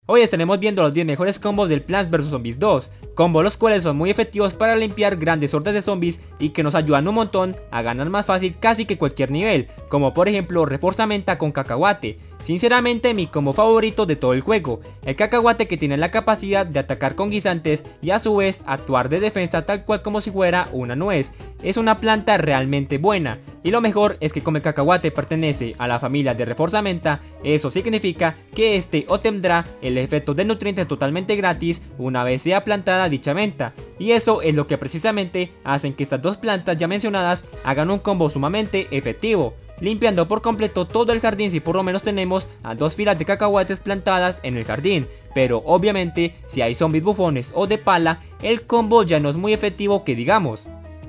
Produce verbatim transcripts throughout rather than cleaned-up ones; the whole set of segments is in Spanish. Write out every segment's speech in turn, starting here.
Hoy estaremos viendo los diez mejores combos del Plants versus. Zombies dos, combos los cuales son muy efectivos para limpiar grandes hordas de zombies y que nos ayudan un montón a ganar más fácil casi que cualquier nivel, como por ejemplo Reforzamenta con Cacahuate. Sinceramente mi combo favorito de todo el juego, el Cacahuate, que tiene la capacidad de atacar con guisantes y a su vez actuar de defensa tal cual como si fuera una nuez. Es una planta realmente buena, y lo mejor es que como el Cacahuate pertenece a la familia de Reforzamenta, eso significa que este obtendrá el efecto de nutriente totalmente gratis una vez sea plantada dicha menta, y eso es lo que precisamente hacen que estas dos plantas ya mencionadas hagan un combo sumamente efectivo, limpiando por completo todo el jardín si por lo menos tenemos a dos filas de cacahuates plantadas en el jardín. Pero obviamente si hay zombies bufones o de pala, el combo ya no es muy efectivo que digamos.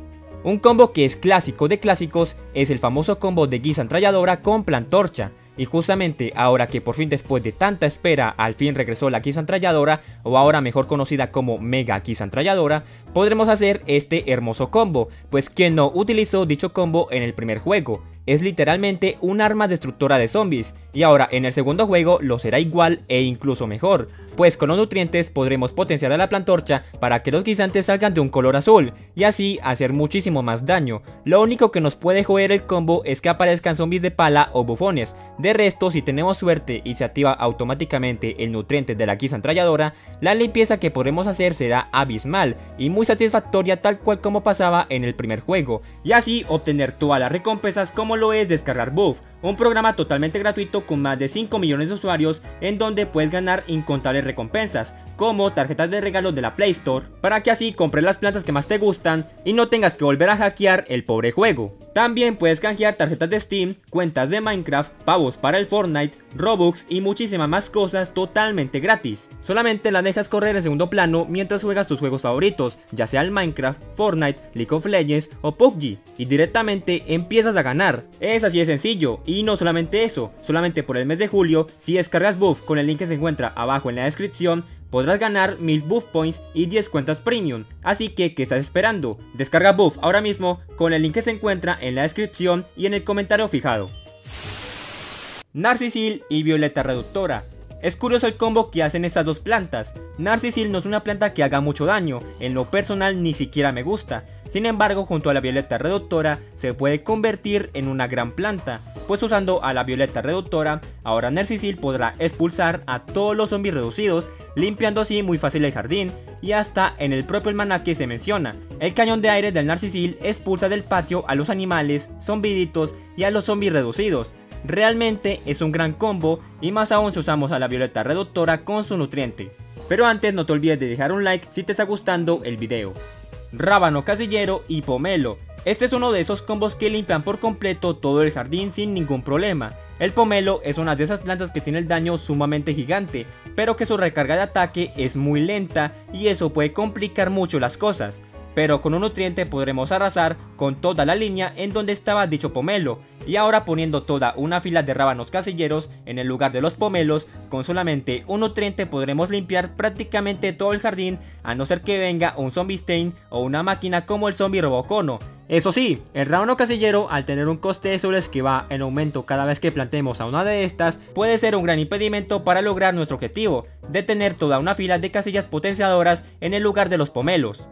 Un combo que es clásico de clásicos es el famoso combo de Guisantralladora con Plantorcha. Y justamente ahora que por fin, después de tanta espera, al fin regresó la Guisantralladora, o ahora mejor conocida como Mega Guisantralladora, podremos hacer este hermoso combo, pues quien no utilizó dicho combo en el primer juego. Es literalmente un arma destructora de zombies, y ahora en el segundo juego lo será igual e incluso mejor, pues con los nutrientes podremos potenciar a la Plantorcha para que los guisantes salgan de un color azul, y así hacer muchísimo más daño. Lo único que nos puede joder el combo es que aparezcan zombies de pala o bufones. De resto, si tenemos suerte y se activa automáticamente el nutriente de la Guisantralladora, la limpieza que podremos hacer será abismal y muy satisfactoria, tal cual como pasaba en el primer juego, y así obtener todas las recompensas como lo es descargar Buff, un programa totalmente gratuito con más de cinco millones de usuarios, en donde puedes ganar incontables recompensas, como tarjetas de regalo de la Play Store, para que así compres las plantas que más te gustan y no tengas que volver a hackear el pobre juego. También puedes canjear tarjetas de Steam, cuentas de Minecraft, pavos para el Fortnite, Robux y muchísimas más cosas totalmente gratis. Solamente las dejas correr en segundo plano mientras juegas tus juegos favoritos, ya sea el Minecraft, Fortnite, League of Legends o P U B G, y directamente empiezas a ganar. Es así de sencillo, y no solamente eso, solamente por el mes de julio, si descargas Buff con el link que se encuentra abajo en la descripción, podrás ganar mil Buff Points y diez cuentas Premium. Así que, ¿qué estás esperando? Descarga Buff ahora mismo con el link que se encuentra en la descripción y en el comentario fijado. Narcisil y Violeta Reductora. Es curioso el combo que hacen estas dos plantas. Narcisil no es una planta que haga mucho daño, en lo personal ni siquiera me gusta. Sin embargo, junto a la Violeta Reductora se puede convertir en una gran planta, pues usando a la Violeta Reductora, ahora Narcisil podrá expulsar a todos los zombies reducidos, limpiando así muy fácil el jardín, y hasta en el propio almanaque se menciona. El cañón de aire del Narcisil expulsa del patio a los animales, zombiditos y a los zombies reducidos. Realmente es un gran combo, y más aún si usamos a la Violeta Reductora con su nutriente. Pero antes no te olvides de dejar un like si te está gustando el video. Rábano Casillero y Pomelo. Este es uno de esos combos que limpian por completo todo el jardín sin ningún problema. El pomelo es una de esas plantas que tiene el daño sumamente gigante, pero que su recarga de ataque es muy lenta y eso puede complicar mucho las cosas. Pero con un nutriente podremos arrasar con toda la línea en donde estaba dicho pomelo, y ahora poniendo toda una fila de rábanos casilleros en el lugar de los pomelos, con solamente un nutriente podremos limpiar prácticamente todo el jardín, a no ser que venga un zombie stain o una máquina como el zombie robocono. Eso sí, el rábano casillero, al tener un coste de soles que va en aumento cada vez que plantemos a una de estas, puede ser un gran impedimento para lograr nuestro objetivo, de tener toda una fila de casillas potenciadoras en el lugar de los pomelos.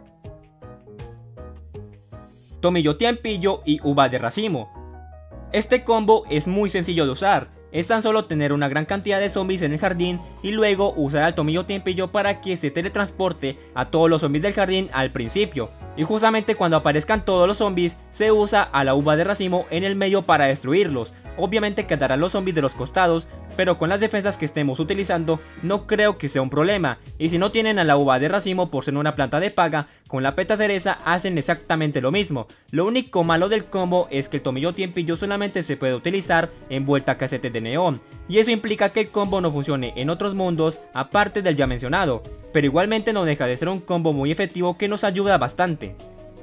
Tomillo Tiempillo y Uva de Racimo. Este combo es muy sencillo de usar, es tan solo tener una gran cantidad de zombies en el jardín y luego usar al Tomillo Tiempillo para que se teletransporte a todos los zombies del jardín al principio. Y justamente cuando aparezcan todos los zombies, se usa a la Uva de Racimo en el medio para destruirlos. Obviamente quedarán los zombies de los costados, pero con las defensas que estemos utilizando no creo que sea un problema. Y si no tienen a la Uva de Racimo por ser una planta de paga, con la peta cereza hacen exactamente lo mismo. Lo único malo del combo es que el Tomillo Tiempillo solamente se puede utilizar envuelta a casetes de neón, y eso implica que el combo no funcione en otros mundos aparte del ya mencionado, pero igualmente no deja de ser un combo muy efectivo que nos ayuda bastante.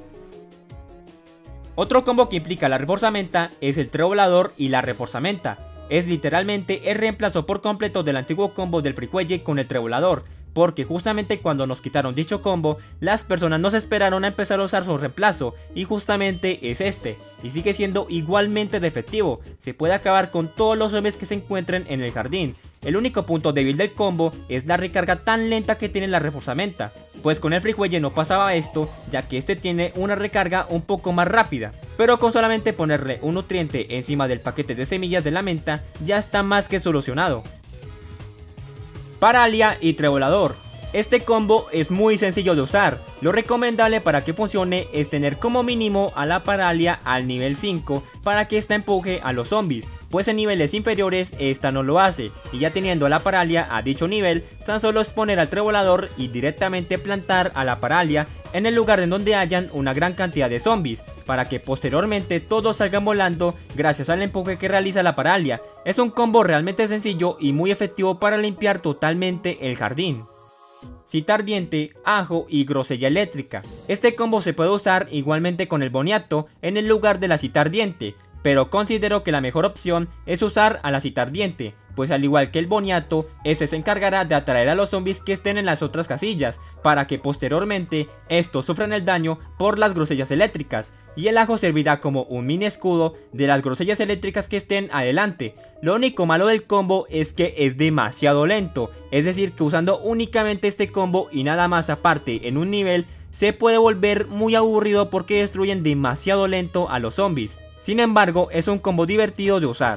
Otro combo que implica la reforzamenta es el trío volador y la reforzamenta. Es literalmente el reemplazo por completo del antiguo combo del fricuelle con el trío volador, porque justamente cuando nos quitaron dicho combo, las personas no se esperaron a empezar a usar su reemplazo, y justamente es este, y sigue siendo igualmente de efectivo. Se puede acabar con todos los zombies que se encuentren en el jardín. El único punto débil del combo es la recarga tan lenta que tiene la reforzamenta, pues con el Frijuelle no pasaba esto, ya que este tiene una recarga un poco más rápida, pero con solamente ponerle un nutriente encima del paquete de semillas de la menta ya está más que solucionado. Paralia y Trevolador. Este combo es muy sencillo de usar, lo recomendable para que funcione es tener como mínimo a la Paralia al nivel cinco para que esta empuje a los zombies, pues en niveles inferiores esta no lo hace, y ya teniendo a la Paralia a dicho nivel, tan solo es poner al Trevolador y directamente plantar a la Paralia en el lugar en donde hayan una gran cantidad de zombies, para que posteriormente todos salgan volando gracias al empuje que realiza la Paralia. Es un combo realmente sencillo y muy efectivo para limpiar totalmente el jardín. Cita ardiente, ajo y grosella eléctrica. Este combo se puede usar igualmente con el boniato en el lugar de la cita ardiente, pero considero que la mejor opción es usar a la cita ardiente, pues al igual que el boniato, ese se encargará de atraer a los zombies que estén en las otras casillas, para que posteriormente estos sufran el daño por las grosellas eléctricas, y el ajo servirá como un mini escudo de las grosellas eléctricas que estén adelante. Lo único malo del combo es que es demasiado lento, es decir que usando únicamente este combo y nada más aparte en un nivel, se puede volver muy aburrido porque destruyen demasiado lento a los zombies. Sin embargo, es un combo divertido de usar.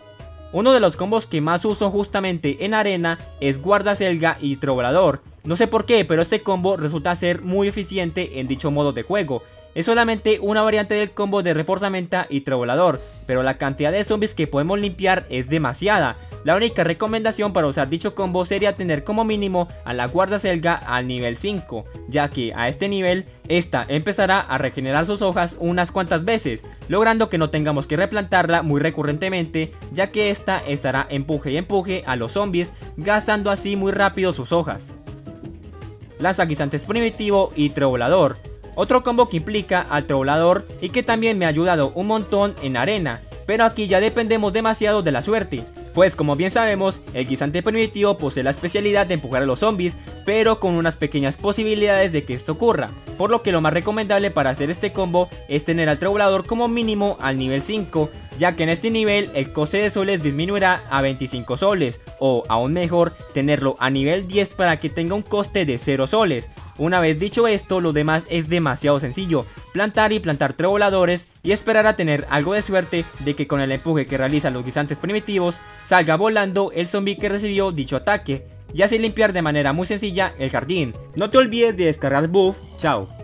Uno de los combos que más uso justamente en arena es Guardaselga y Trevolador. No sé por qué, pero este combo resulta ser muy eficiente en dicho modo de juego. Es solamente una variante del combo de Reforzamenta y Trevolador, pero la cantidad de zombies que podemos limpiar es demasiada. La única recomendación para usar dicho combo sería tener como mínimo a la Guardaselga al nivel cinco, ya que a este nivel, esta empezará a regenerar sus hojas unas cuantas veces, logrando que no tengamos que replantarla muy recurrentemente, ya que esta estará empuje y empuje a los zombies, gastando así muy rápido sus hojas. Lanzaguisantes primitivo y Trevolador. Otro combo que implica al Trevolador y que también me ha ayudado un montón en arena, pero aquí ya dependemos demasiado de la suerte, pues como bien sabemos, el guisante primitivo posee la especialidad de empujar a los zombies, pero con unas pequeñas posibilidades de que esto ocurra, por lo que lo más recomendable para hacer este combo es tener al Trevolador como mínimo al nivel cinco, ya que en este nivel el coste de soles disminuirá a veinticinco soles, o aún mejor, tenerlo a nivel diez para que tenga un coste de cero soles. Una vez dicho esto, lo demás es demasiado sencillo, plantar y plantar Trevoladores y esperar a tener algo de suerte de que con el empuje que realizan los guisantes primitivos salga volando el zombie que recibió dicho ataque, y así limpiar de manera muy sencilla el jardín. No te olvides de descargar buff. Chao.